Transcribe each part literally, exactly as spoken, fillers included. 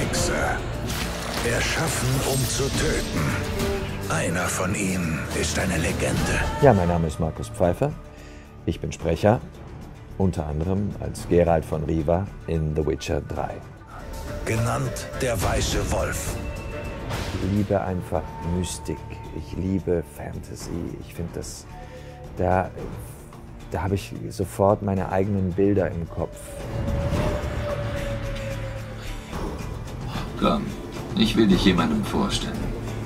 Hexer. Erschaffen, um zu töten. Einer von ihnen ist eine Legende. Ja, mein Name ist Markus Pfeiffer. Ich bin Sprecher, unter anderem als Geralt von Riva in The Witcher drei. Genannt der Weiße Wolf. Ich liebe einfach Mystik, ich liebe Fantasy. Ich finde das, da, da habe ich sofort meine eigenen Bilder im Kopf. Komm, ich will dich jemandem vorstellen.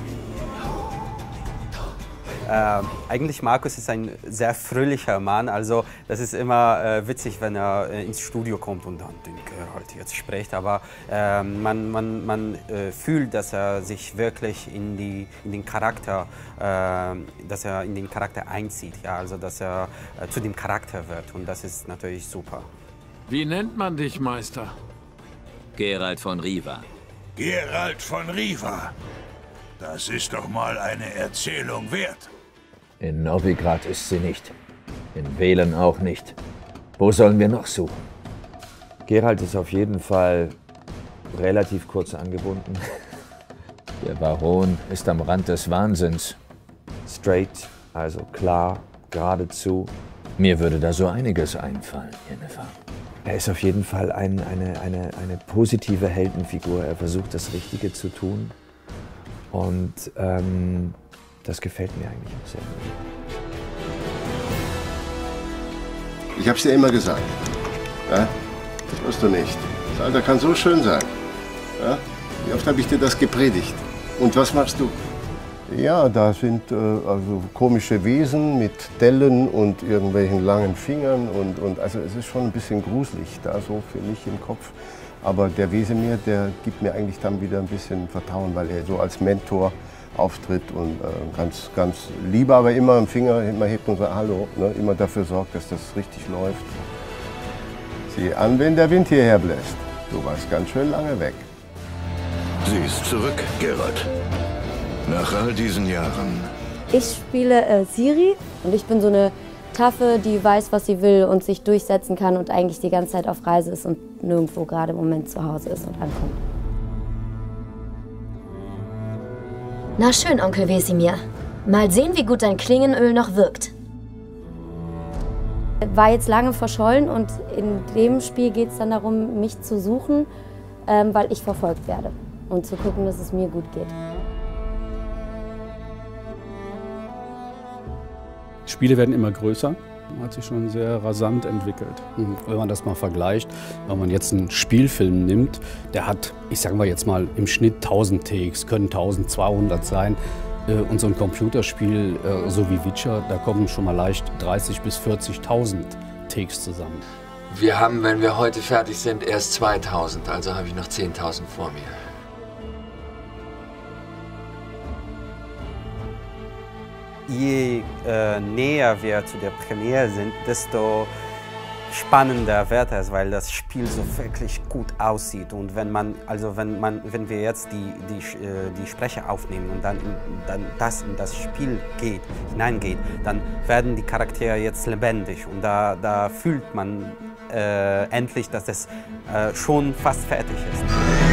Äh, eigentlich Markus ist ein sehr fröhlicher Mann, also das ist immer äh, witzig, wenn er äh, ins Studio kommt und dann den Geralt jetzt spricht, aber äh, man, man, man äh, fühlt, dass er sich wirklich in, die, in den Charakter, äh, dass er in den Charakter einzieht, ja, also dass er äh, zu dem Charakter wird und das ist natürlich super. Wie nennt man dich, Meister? Geralt von Riva. Geralt von Riva. Das ist doch mal eine Erzählung wert. In Novigrad ist sie nicht. In Velen auch nicht. Wo sollen wir noch suchen? Geralt ist auf jeden Fall relativ kurz angebunden. Der Baron ist am Rand des Wahnsinns. Straight, also klar, geradezu. Mir würde da so einiges einfallen, Yennefer. Er ist auf jeden Fall ein, eine, eine, eine positive Heldenfigur. Er versucht, das Richtige zu tun. Und ähm, das gefällt mir eigentlich auch sehr gut. Ich hab's dir immer gesagt. Ja? Das wirst du nicht. Das Alter kann so schön sein. Ja? Wie oft habe ich dir das gepredigt? Und was machst du? Ja, da sind äh, also komische Wesen mit Dellen und irgendwelchen langen Fingern. Und, und also es ist schon ein bisschen gruselig da so für mich im Kopf. Aber der Wesemir, der gibt mir eigentlich dann wieder ein bisschen Vertrauen, weil er so als Mentor auftritt und äh, ganz, ganz lieber, aber immer im Finger immer hebt und sagt Hallo, ne, immer dafür sorgt, dass das richtig läuft. Sieh an, wenn der Wind hierher bläst. Du warst ganz schön lange weg. Sie ist zurück, Geralt. Nach all diesen Jahren. Ich spiele äh, Ciri und ich bin so eine Taffe, die weiß, was sie will und sich durchsetzen kann und eigentlich die ganze Zeit auf Reise ist und nirgendwo gerade im Moment zu Hause ist und ankommt. Na schön, Onkel Wesemir. Mal sehen, wie gut dein Klingenöl noch wirkt. War jetzt lange verschollen und in dem Spiel geht es dann darum, mich zu suchen, ähm, weil ich verfolgt werde und zu gucken, dass es mir gut geht. Spiele werden immer größer, hat sich schon sehr rasant entwickelt. Wenn man das mal vergleicht, wenn man jetzt einen Spielfilm nimmt, der hat, ich sage mal jetzt mal im Schnitt tausend Takes, können eintausendzweihundert sein. Und so ein Computerspiel, so wie Witcher, da kommen schon mal leicht dreißigtausend bis vierzigtausend Takes zusammen. Wir haben, wenn wir heute fertig sind, erst zweitausend, also habe ich noch zehntausend vor mir. Je äh, näher wir zu der Premiere sind, desto spannender wird es, weil das Spiel so wirklich gut aussieht. Und wenn man, also wenn man, wenn wir jetzt die die äh, die Sprecher aufnehmen und dann in, dann das in das Spiel geht, hineingeht, dann werden die Charaktere jetzt lebendig und da da fühlt man äh, endlich, dass es äh, schon fast fertig ist.